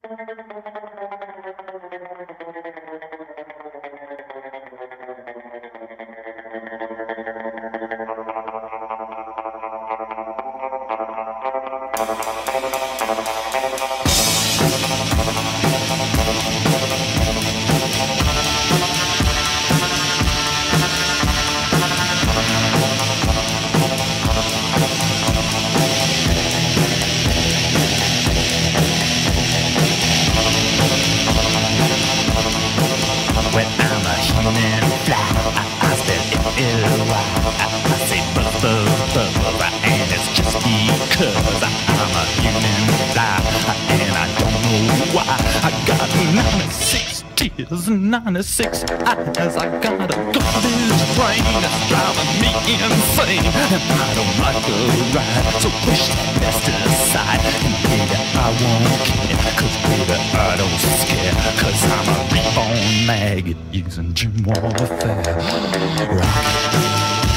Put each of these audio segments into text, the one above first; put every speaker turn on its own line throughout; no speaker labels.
When I'm a human fly, I spell L-Y. I say buzz, buzz, buzz, and it's just because I'm a human fly, and I don't know why. I got 96 tears and 96 eyes. I got a garbage brain that's driving me insane, and I don't like the ride, so push that mess aside. And baby, I won't care, 'cause baby, I don't scare, 'cause I'm a reborn maggot using gym warfare. Rock.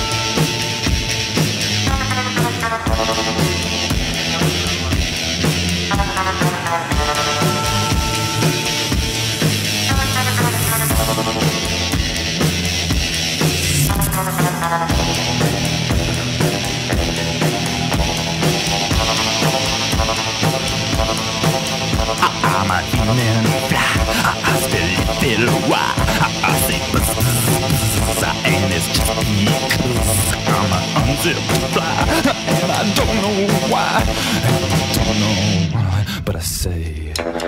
I'm a human fly, I spell L-Y. I say buzz, buzz, buzz, and it's just because I'm a unzipped fly, and I don't know why, and I don't know why, but I say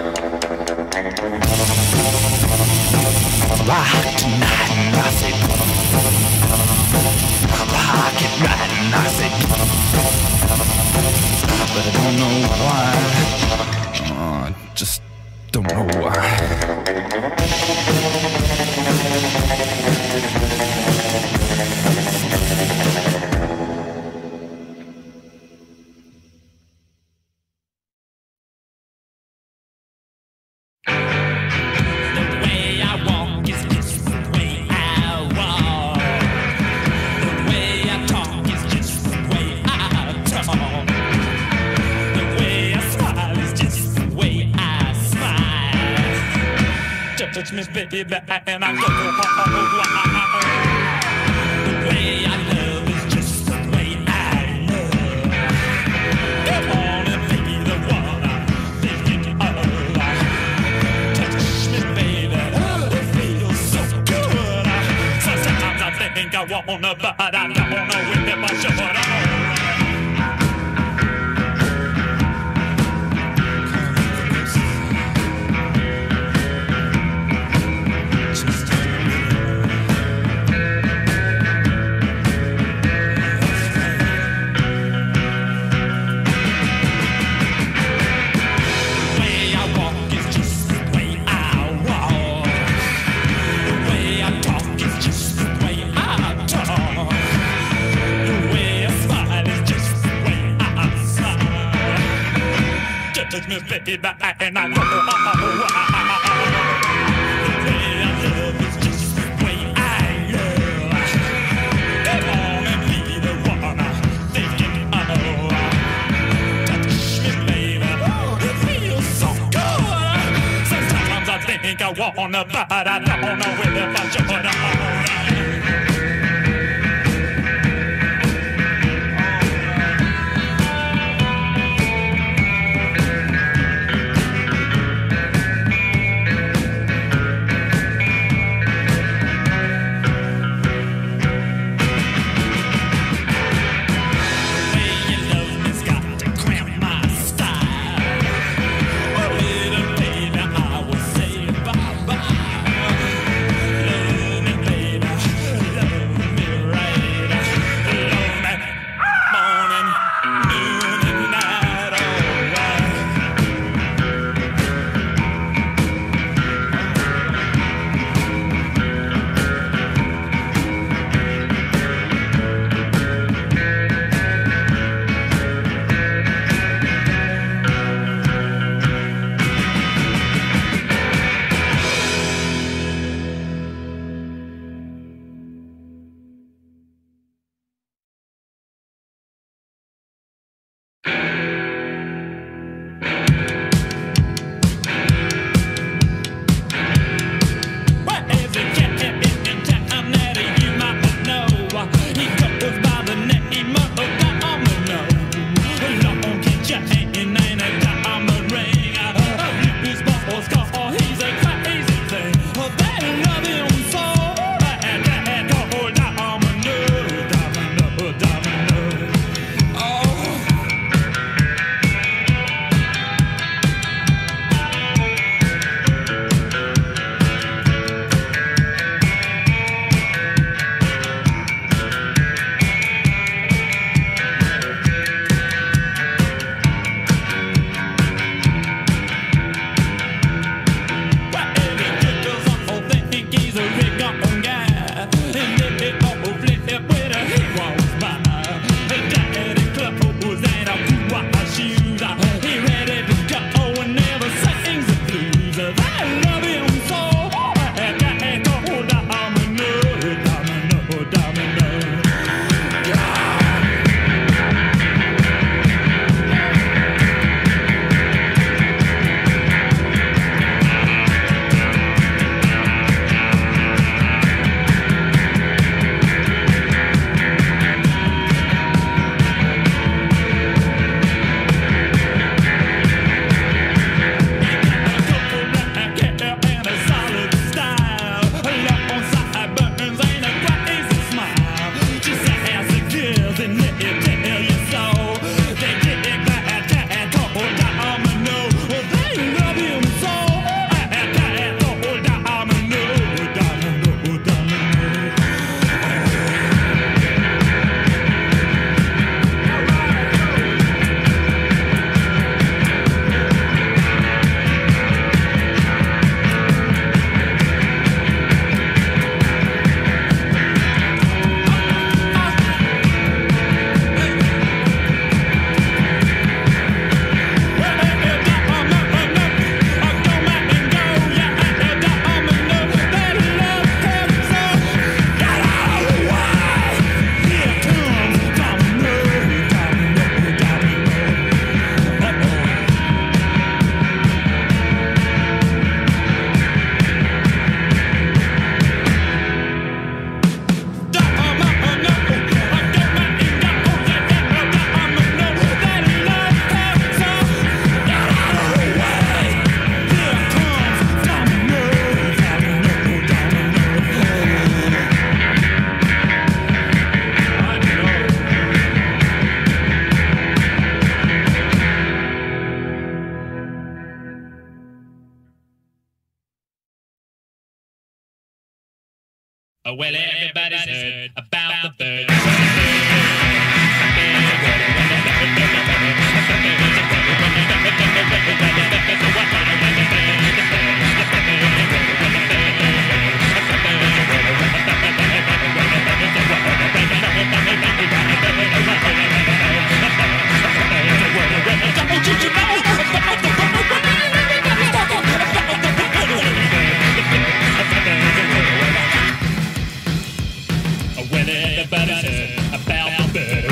rock tonight, and I say rock it right, and I say but I don't know why. Just don't know why. Touch me, baby, and I go wild. The way I love is just the way I love. Come on and be the one I'm thinking of. Touch me, baby, it feels so good. Sometimes I think I wanna, but I don't know if I should. Touch me, baby, and I know the way I love is just the way I love. Come on and be the one I'm thinking of. Touch me, baby, it feels so good. Sometimes I think I wanna, but I don't know if I should. Baby, I will say bye-bye. Love me, baby. Well, everybody's heard about the bird. Well, everybody's heard about the bird.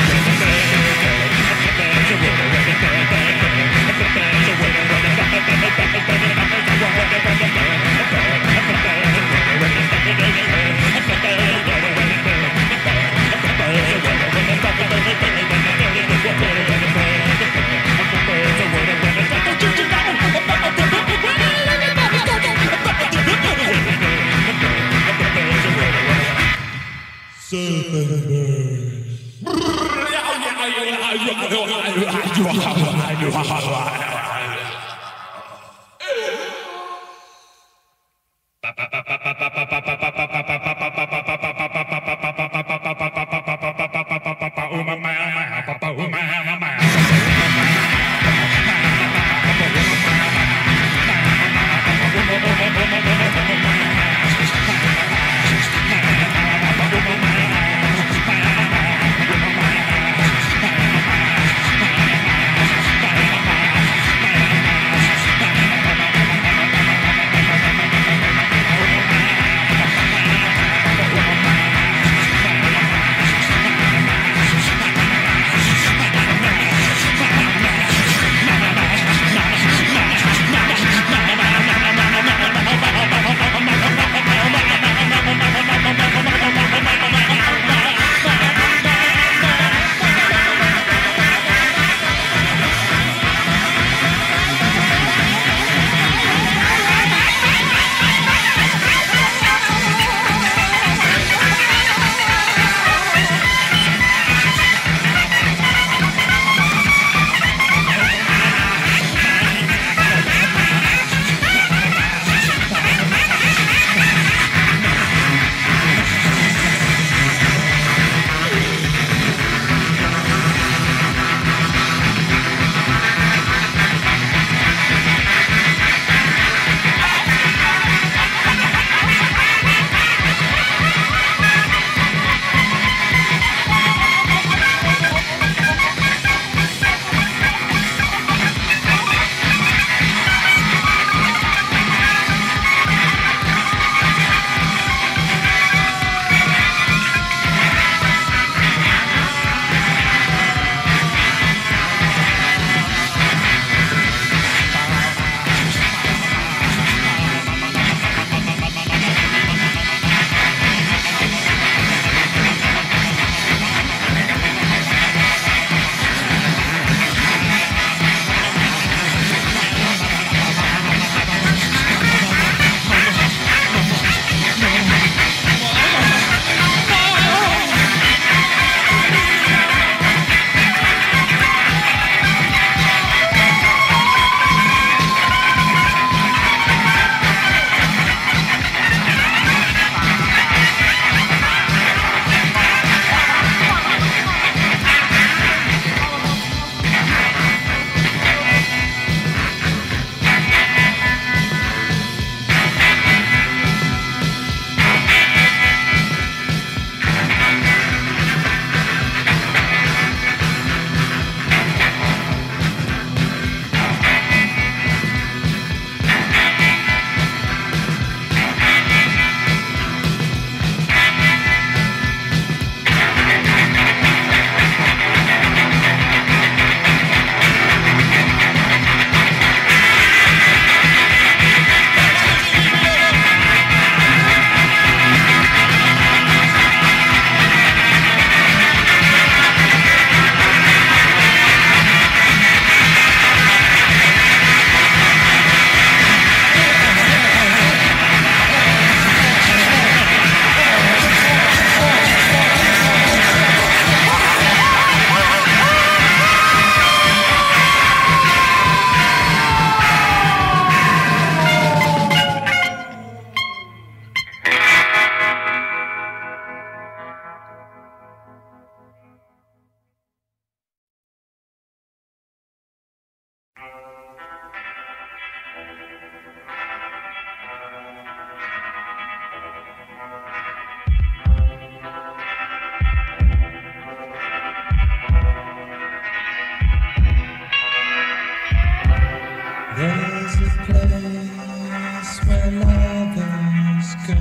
There's a place where lovers go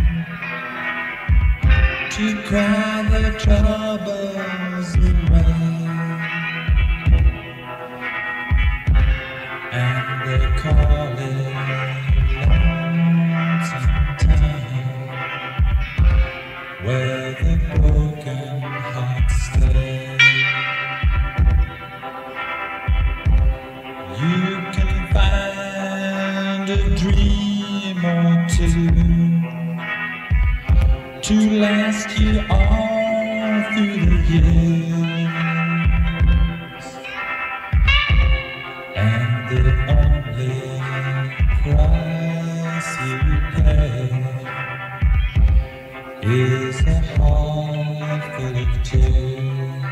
to cry their troubles away, and they call it Lonesome Town, where the broken hearts stay. You can find a dream or two to last you all through the years, and the only price you pay is a heart full of tears.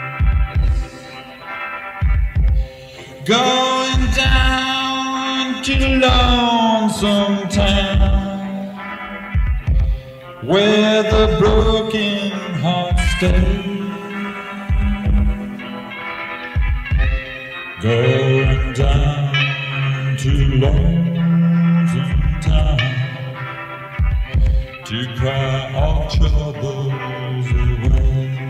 Going down to Lonesome Town, where the broken hearts stay. Going down to Lonesome Town to cry all troubles away.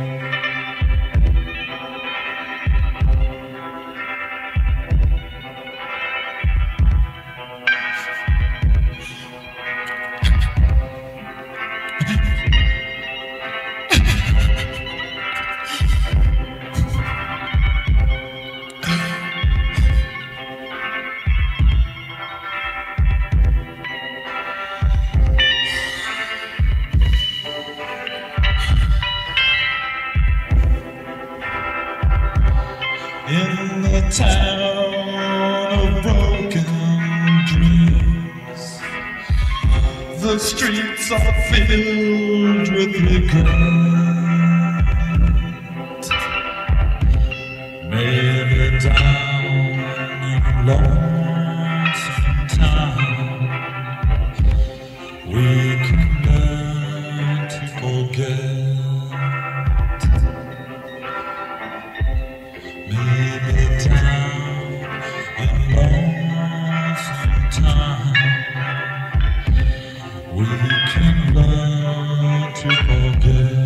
In the town of broken dreams, the streets are filled with regret. Maybe down in Lonesome Town we can learn to forget. Maybe down in Lonesome Town we can learn to forget.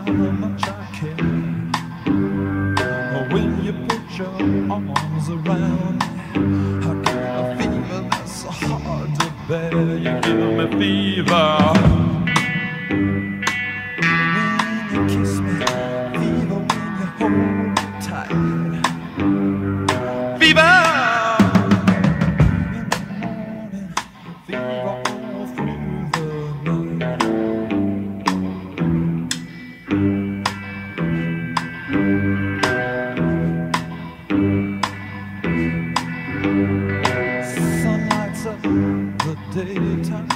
how much I care. When you put your arms around me, I get a fever that's so hard to bear. You give me fever. When you kiss me, fever when you hold me tight. Fever! In the morning, fever all through the night. Sun lights up the daytime,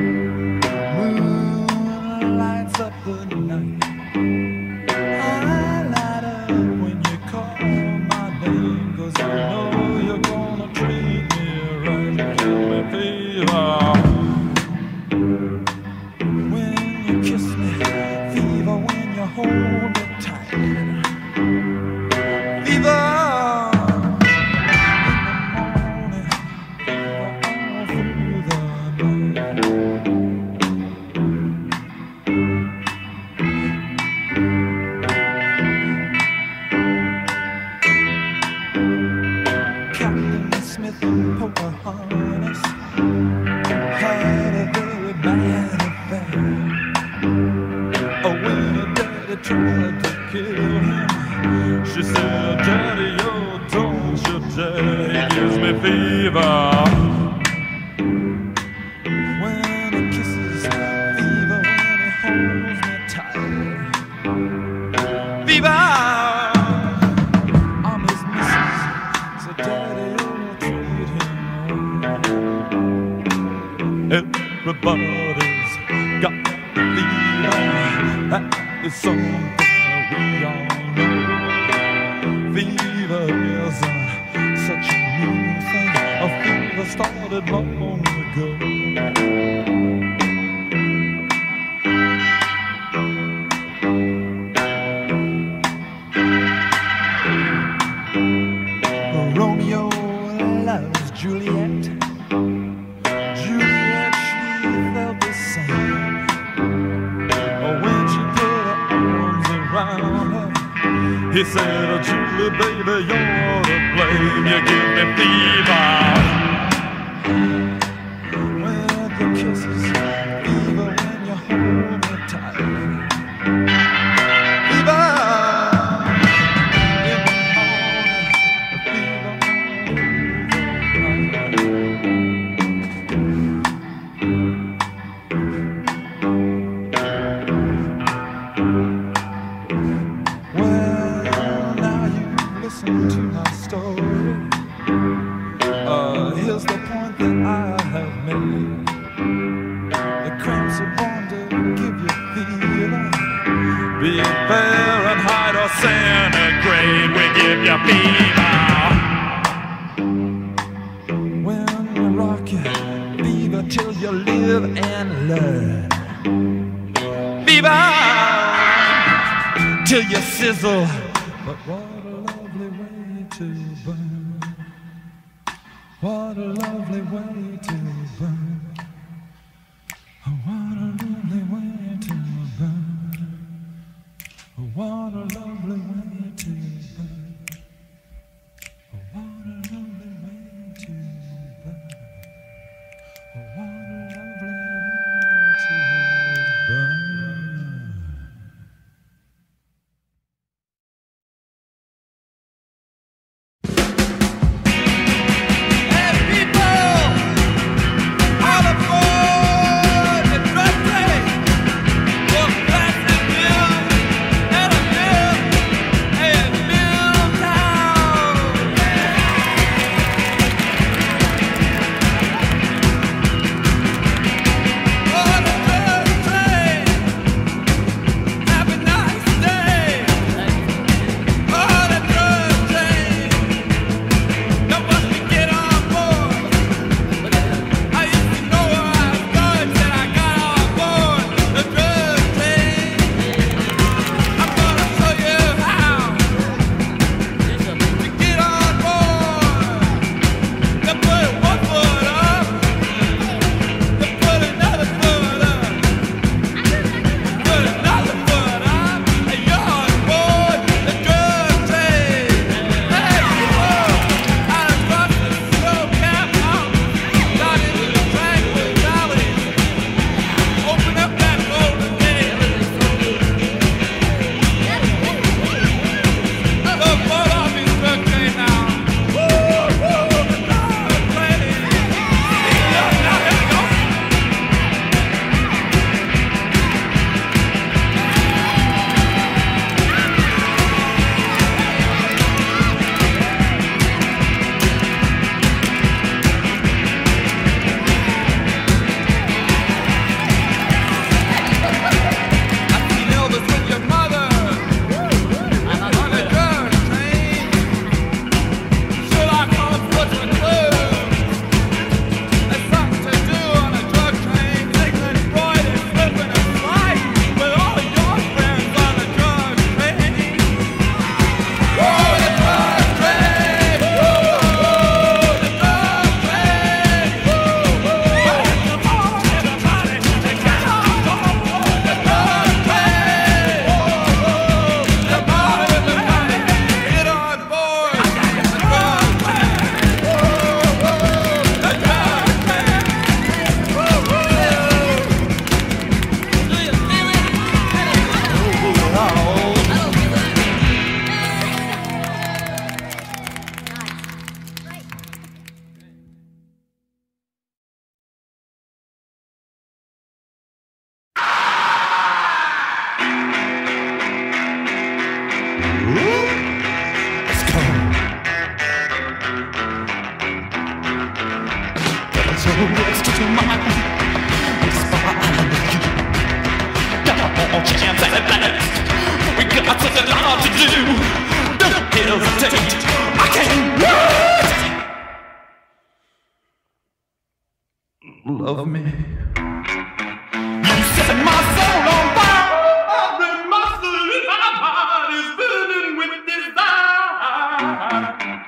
moon lights up the night. I light up when you call my name, 'cause I know you're gonna treat me right. Give me fever. When you kiss me, fever when you hold me tight. Fever. Smith and Pocahontas had a very bad affair. Oh, when her daddy tried to kill him, she said, "Daddy, oh, don't you dare, he gives me fever." When he kisses, fever when he holds me tight. Fever! I'm his missus, so Daddy, everybody's got the fever. That is something we all know. Fever isn't such a new thing. A fever started long ago. Romeo loves Juliet. Juliet, she felt the same. When she put her arms around her, he said, "Oh, Julie, baby, you're to blame. You give me fever." When the kisses, fever when you hold me tight. Fever! In the morning, the fever all through the night. Well, now you listen to my story. Here's the point that I have made. The cramps are born to give you fever. Be it Fahrenheit or centigrade, we give you fever. When we rock you, fever till you live and learn. Fever till you sizzle. But what a lovely way to burn. What a lovely way to burn. Oh, what a lovely way to burn. Oh, what a lovely way to burn. Oh, what a lovely way to burn. Oh, what a lovely way to burn. love me.
You set my soul on fire. Every muscle in my body is burning with desire.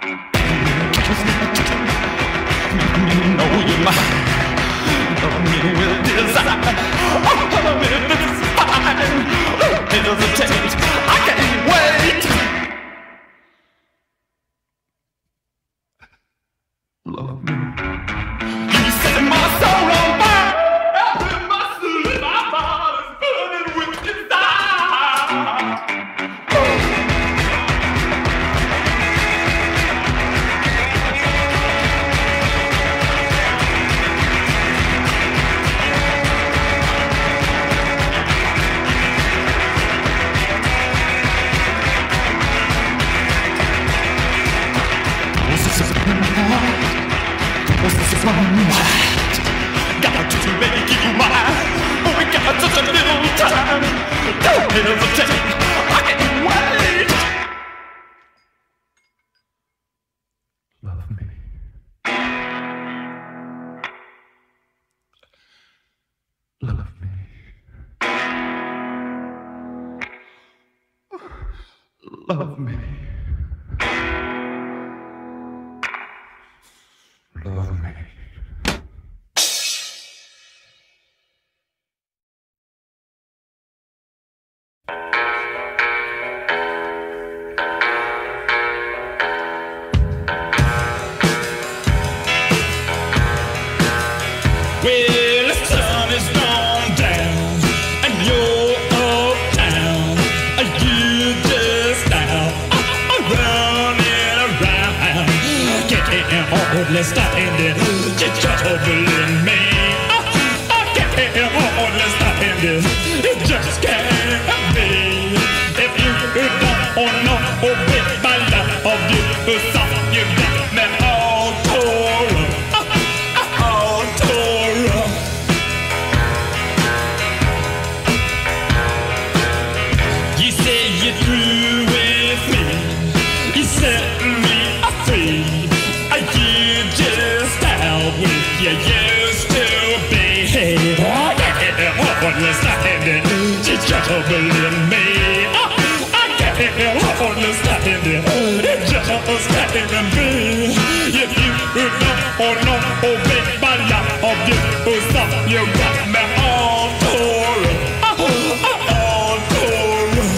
You know you're mine. Love me with desire. Oh, love me with fine. Hesitate. I can't wait. Love me. You set my soul on fire. Every muscle in my body is burning with desire. Got to make you mine. We got such a little time. Don't hesitate. I can't wait.
Love me. Love me. Love me. Love me.
Well, the sun is gone down, and you're uptown. You just out running around. Can't hardly stand it. You're troubling me. I can't hardly stand it. It just can't be. If you don't know with my love, you stop. You got me all tore up. All tore up. You say you're through with me. You set me free. You just out with you used to be. Oh, yeah, understand it. You're troubling me. I can't understand it. It's just can't be. If you don't know, baby, my love, you stop. You got me all tore up. All tore up.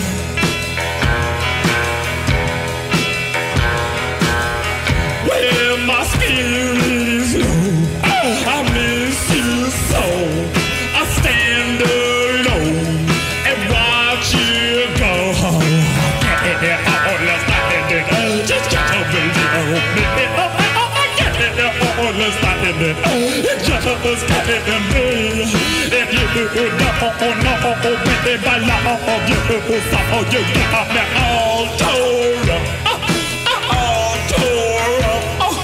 Well, my spirit is low. I miss you so. I stand alone and watch you go. Can't understand it. Just can't believe me. I can't understand it. It just can't be. If you don't know, baby, my love, you stop. You got me all tore up. All tore up.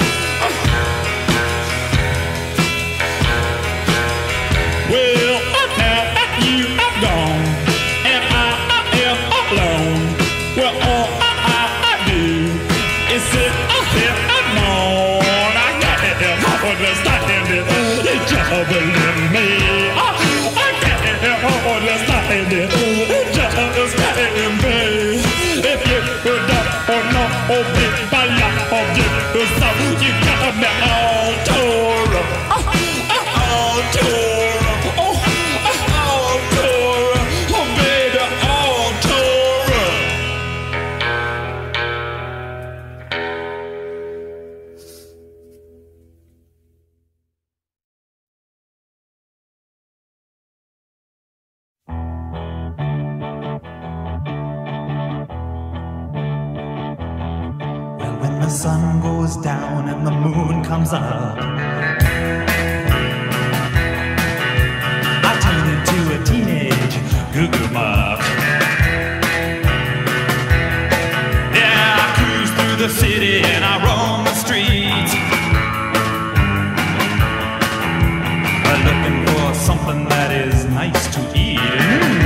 Well, now that you are gone and I am alone, well, all I do is sit here and moan. I can't understand it. It's troubling me. I can't understand it. It just can't be. If you don't know, baby, my love, you stop. You got me all tore up. All tore up. All tore up. Oh, baby, all tore up.
Well, when the sun goes down and the moon comes up, I turn into a teenage goo-goo muck.
Yeah, I cruise through the city and I roam the streets,
Looking for something that is nice to eat.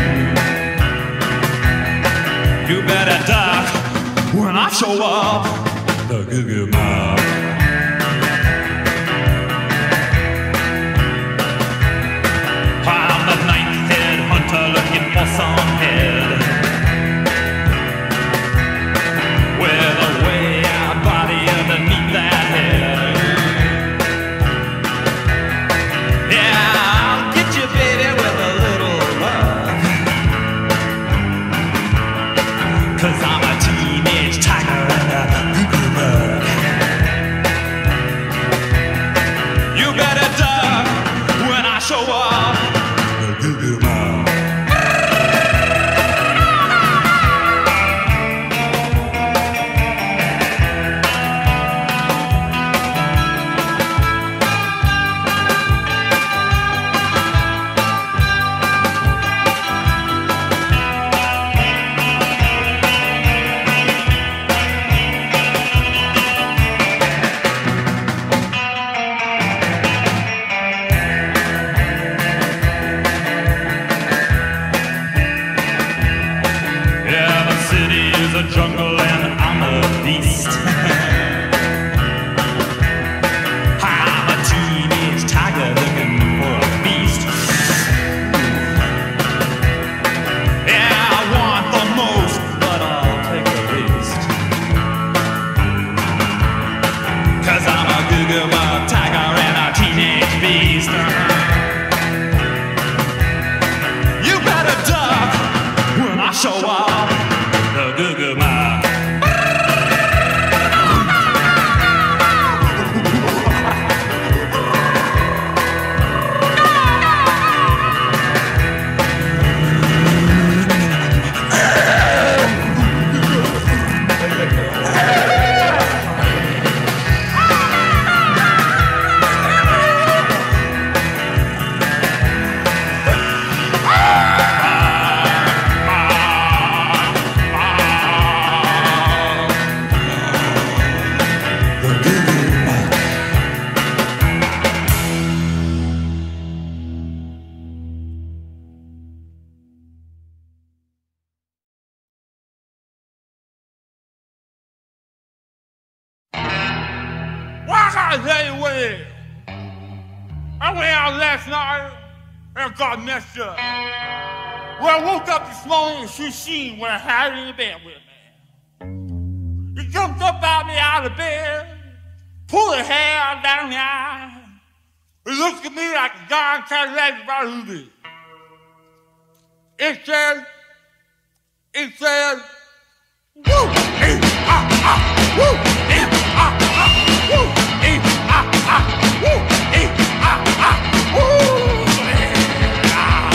you better duck when I show up.
The goo-goo muck. teenage tiger and a goo-goo bug. You better duck when I show up. The goo-goo bug. Jungle and I'm a beast. I'm a teenage tiger looking for a feast. Yeah, I want the most, but I'll take a risk. 'Cause I'm a goo-goo bug tiger and a teenage beast. You better duck when I show up. The goo-goo bug.
Anyway, I went out last night and got messed up. When I woke up this morning, she seen when I had it in the bed with me. He jumped up out me out of bed, pulled her hair down the eye. He looked at me like a darn Cadillac about who did. It said, woo, eh, ah, ah, woo, eh, ah, ah, woo, eh, ah, ah, woo, eh, ah, ah, woo, eh, ah.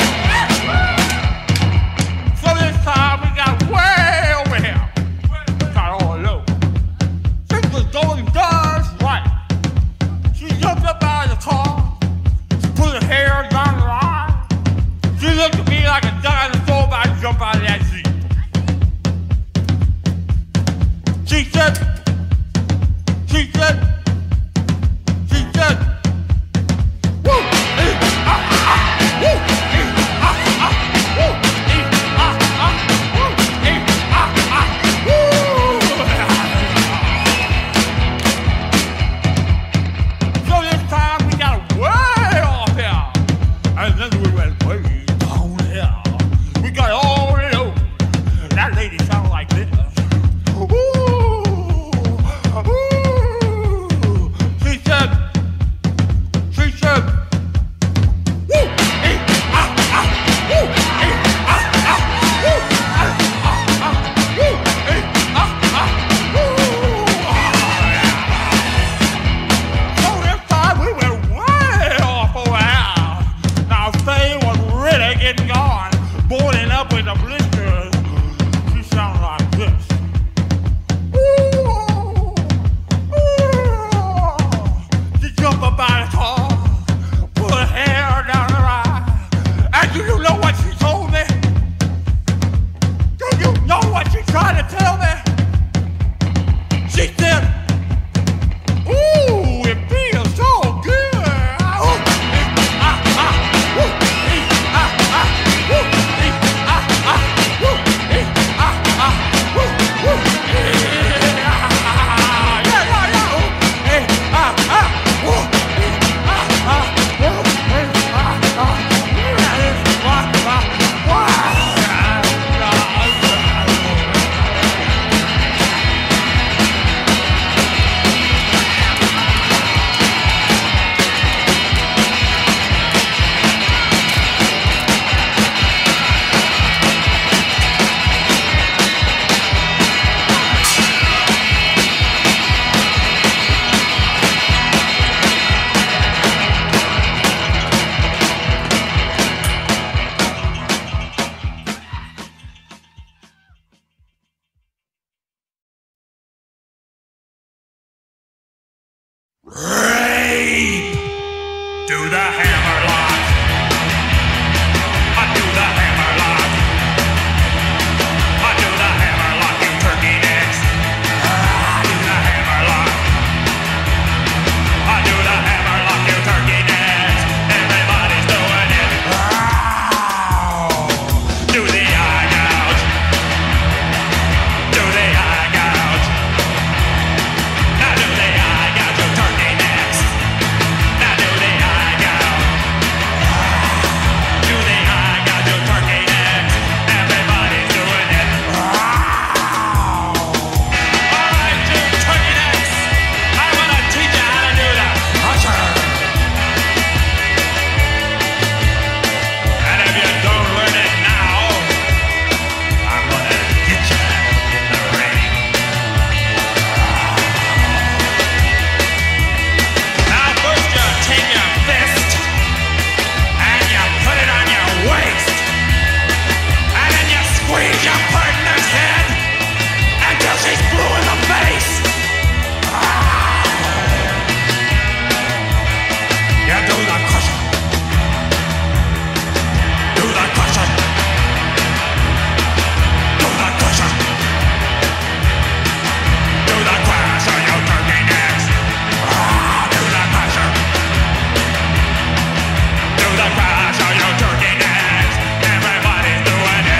So this time we got way over here. Got all low. She was going just right. She jumped up out of the car. She put her hair down her eye. She looked at me like a dinosaur about to jump out of that seat. She said, woo, eh, ah, ah, woo, eh, ah, ah, woo, eh, ah, ah, woo, eh, ah, ah, woo. So this time we got way off here, and then we went way down here. We got all the way over. That lady sounded like this.
Rape! Do the hammerlock. I do the hammerlock. I do the hammerlock, you turkey necks. I do the hammerlock. I do the hammerlock, you turkey necks. Everybody's doing it. Do the eye gouge. Do the eye gouge. Now do the eye gouge, you turkey necks. Now do the eye gouge. Do the eye gouge, you turkey necks. Everybody's doing it. All right, you turkey necks. I want to teach you how to do the usher. And if you don't learn it now, I'm gonna get you in the ring. Now first you take your fist and you put it on your waist, and then you squeeze your partner's head until she's blue in the face. You do the crusher. Do the crusher. Do the crusher. Do the crusher, you turkey necks. Do the crusher. Do the crusher, you turkey necks. Everybody's doing it.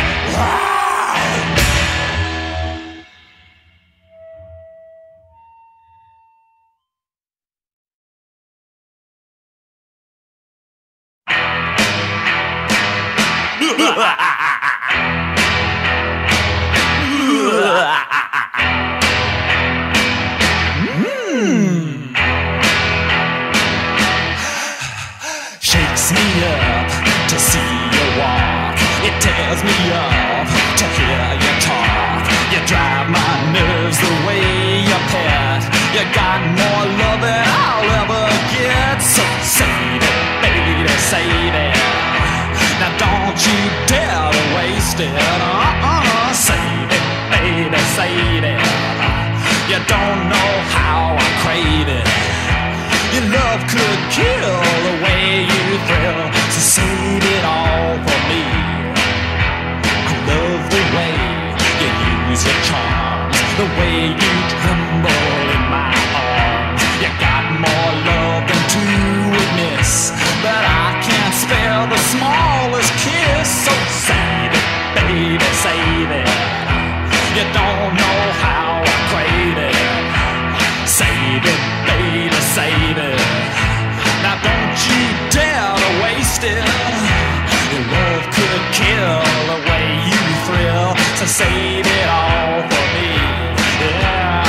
Shakes me up to see you walk. It tears me up to hear you talk. You drive my nerves the way you pet. You got more love than I'll ever get. So save it, baby, save it. Now don't you dare to waste it. Save it, baby, save it. You don't know how I crave it. Your love could kill the way you thrill. So save it all for me. I love the way you use your charms, the way you tremble in my arms. You got more love than to witness, but I can't spare the smallest kiss. So save it, baby, save it. You don't know how I crave it. Save it, baby, save it. Now don't you dare to waste it. Your love could kill the way you thrill. So save it all for me. Yeah.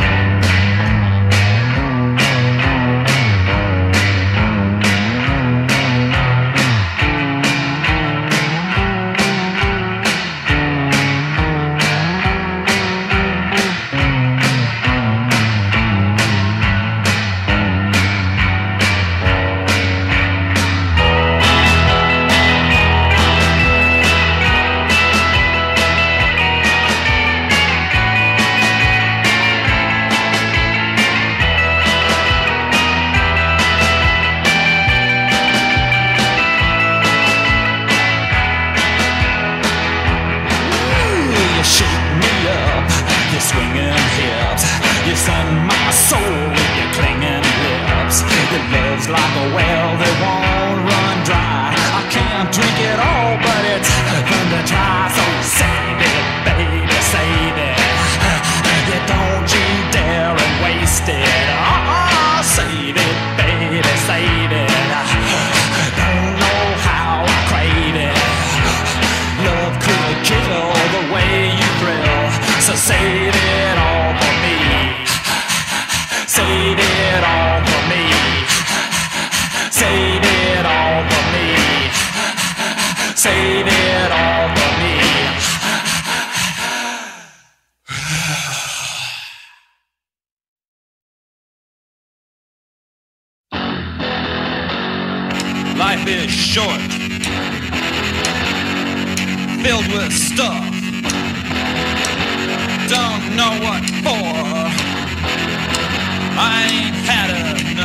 You shake me up, you're swinging hips. You send my soul with your clinging lips. Your love's like a well that won't run dry. I can't drink it all, but it's fun to try. So save it, baby, save it. You don't you dare and waste it. Save it, baby, save it. Don't know how I crave it. Love could kill the way you thrill. So save it all for me. Save it all for me. Save it all for me. Save it all for me.
Life is short, filled with stuff. Don't know what for. I ain't had enough.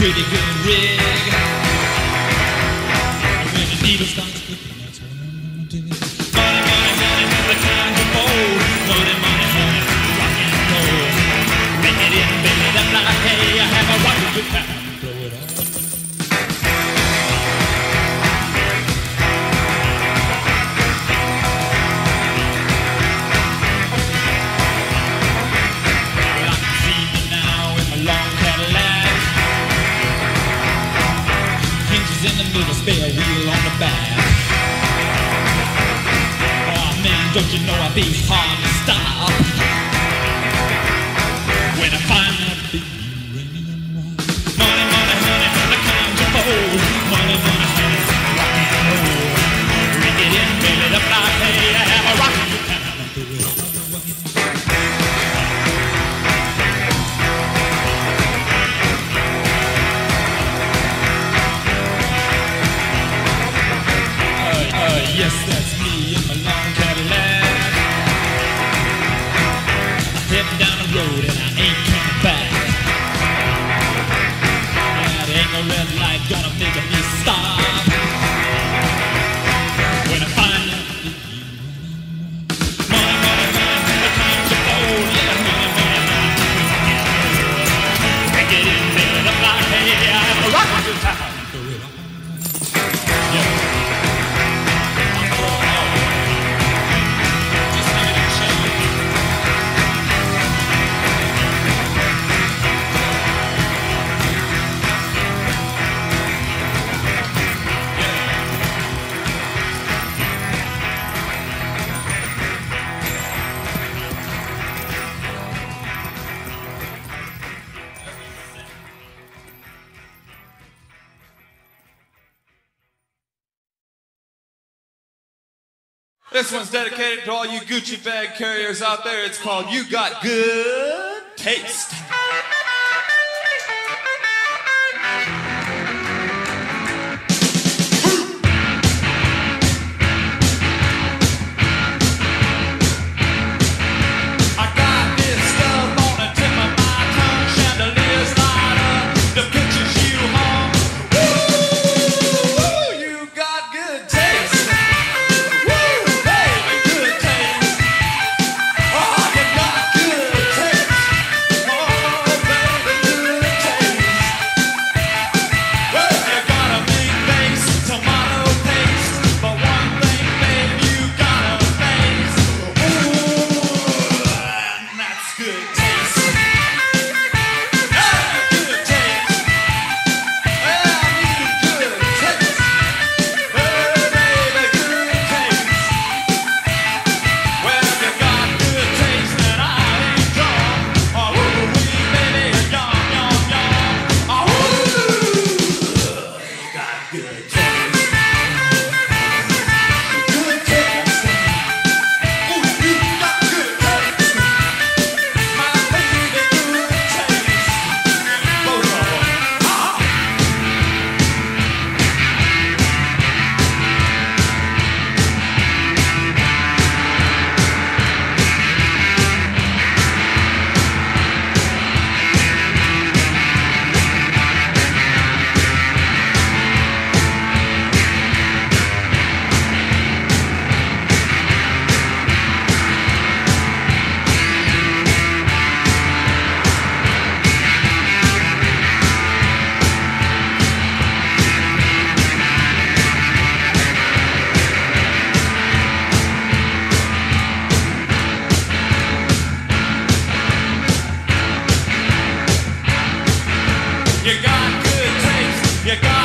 pretty good rig. When the needle starts clicking, that's what I'm gonna do. Money, money, money, every time you fold. Money, money, money, rock and roll. Make it in, baby, that's like, hey, I have a rockin' good time. Throw it on. In the middle, spare wheel on the back. Oh man, don't you know I'll be hard to stop when I find that big uranium rock. Money, money, honey, the kind you fold. Money, money, honey, rock and roll. Ring it in, baby, the fly, hey, I have a rockin' good time. Yes, that's me in my long Cadillac. I'm heading down the road and I ain't coming back. Yeah, there ain't no red light gonna make me stop when I find that big uranium rock. Money, money, money, the kind you fold. Yeah, money, money, money. Break it in, baby, the block, hey, I have a rockin' good time. Throw it on. Yeah.
This one's dedicated to all you Gucci bag carriers out there. It's called You Got Good Taste. I got this stuff on the tip of my tongue. Chandeliers light up the pictures you hung. Woo, you got good taste. You got good taste. You got